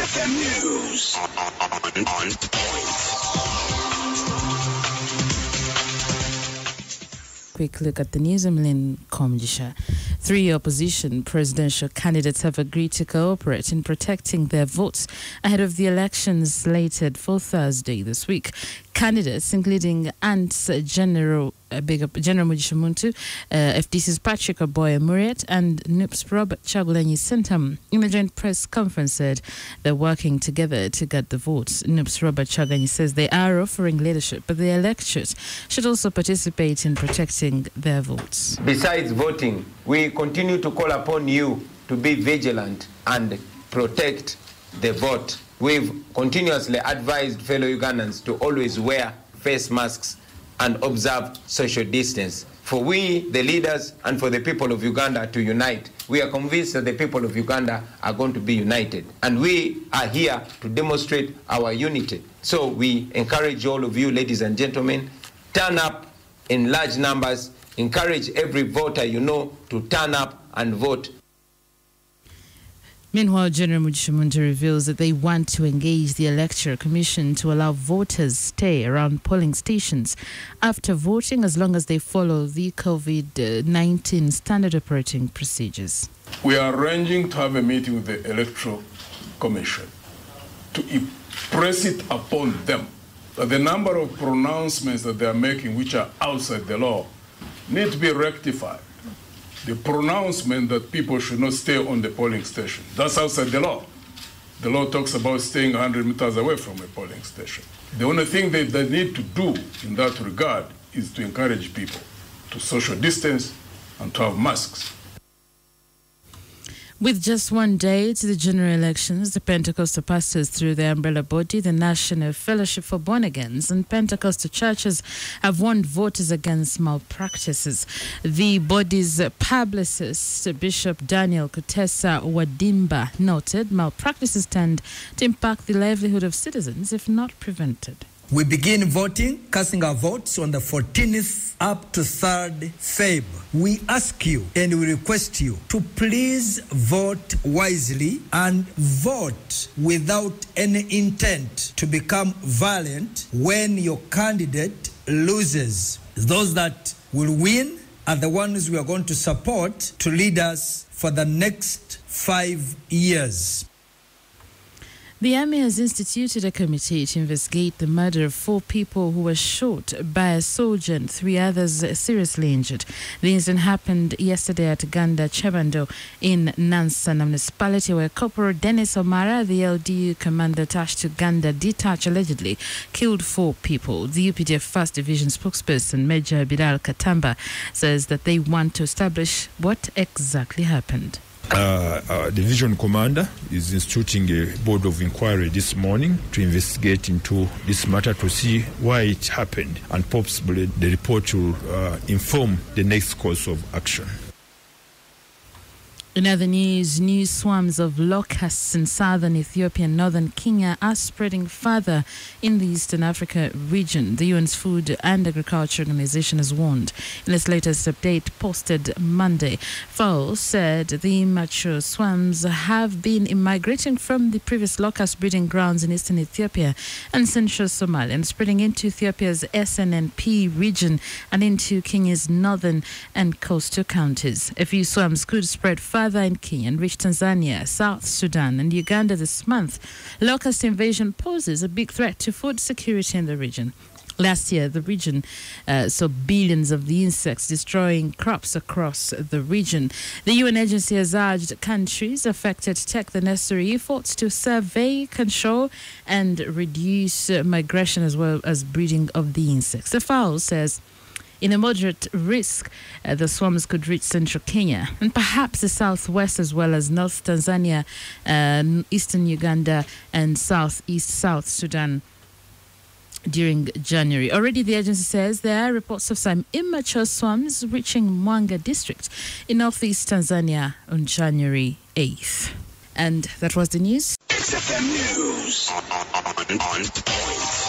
XFM News on point. Quick look at the news. Emlyn Komjisha. 3 opposition presidential candidates have agreed to cooperate in protecting their votes ahead of the elections slated for Thursday this week. Candidates, including ANT's General Mugisha Muntu, FDC's Patrick Oboye Muriet, and NUP's Robert Chagulanyi Sentam, in a joint press conference, said they're working together to get the votes. NUP's Robert Chagulanyi says they are offering leadership, but the electorate should also participate in protecting their votes. Besides voting, we continue to call upon you to be vigilant and protect the vote. We've continuously advised fellow Ugandans to always wear face masks and observe social distance. For we, the leaders, and for the people of Uganda to unite, we are convinced that the people of Uganda are going to be united. And we are here to demonstrate our unity. So we encourage all of you, ladies and gentlemen, turn up in large numbers. Encourage every voter you know to turn up and vote. Meanwhile, General Mugisha Muntu reveals that they want to engage the Electoral Commission to allow voters stay around polling stations after voting as long as they follow the COVID-19 standard operating procedures. We are arranging to have a meeting with the Electoral Commission to impress it upon them that the number of pronouncements that they are making which are outside the law need to be rectified. The pronouncement that people should not stay on the polling station, that's outside the law. The law talks about staying 100 meters away from a polling station. The only thing they need to do in that regard is to encourage people to social distance and to have masks. With just 1 day to the general elections, the Pentecostal pastors, through their umbrella body, the National Fellowship for Born-Agains, and Pentecostal churches have warned voters against malpractices. The body's publicist, Bishop Daniel Kutesa Wadimba, noted malpractices tend to impact the livelihood of citizens if not prevented. We begin voting, casting our votes on the 14th up to 3rd Feb. We ask you and we request you to please vote wisely and vote without any intent to become violent when your candidate loses. Those that will win are the ones we are going to support to lead us for the next 5 years. The army has instituted a committee to investigate the murder of 4 people who were shot by a soldier and 3 others seriously injured. The incident happened yesterday at Ganda Chebando in Nansa municipality, where Corporal Dennis Omara, the LDU commander attached to Ganda Detach, allegedly killed 4 people. The UPDF 1st Division spokesperson, Major Bilal Katamba, says that they want to establish what exactly happened. Division commander is instituting a board of inquiry this morning to investigate into this matter to see why it happened, and possibly the report will inform the next course of action. In other news, new swarms of locusts in southern Ethiopia and northern Kenya are spreading further in the Eastern Africa region. The UN's Food and Agriculture Organization has warned in its latest update posted Monday. FAO said the immature swarms have been migrating from the previous locust breeding grounds in eastern Ethiopia and central Somalia and spreading into Ethiopia's SNNP region and into Kenya's northern and coastal counties. A few swarms could spread further in Kenya and reach Tanzania, South Sudan and Uganda this month. Locust invasion poses a big threat to food security in the region. Last year, the region saw billions of the insects destroying crops across the region. The UN agency has urged countries affected to take the necessary efforts to survey, control and reduce migration as well as breeding of the insects. The FAO says in a moderate risk, the swarms could reach central Kenya and perhaps the southwest as well as North Tanzania, eastern Uganda and southeast South Sudan during January. Already the agency says there are reports of some immature swarms reaching Mwanga district in northeast Tanzania on January 8th. And that was the news. XFM News on point.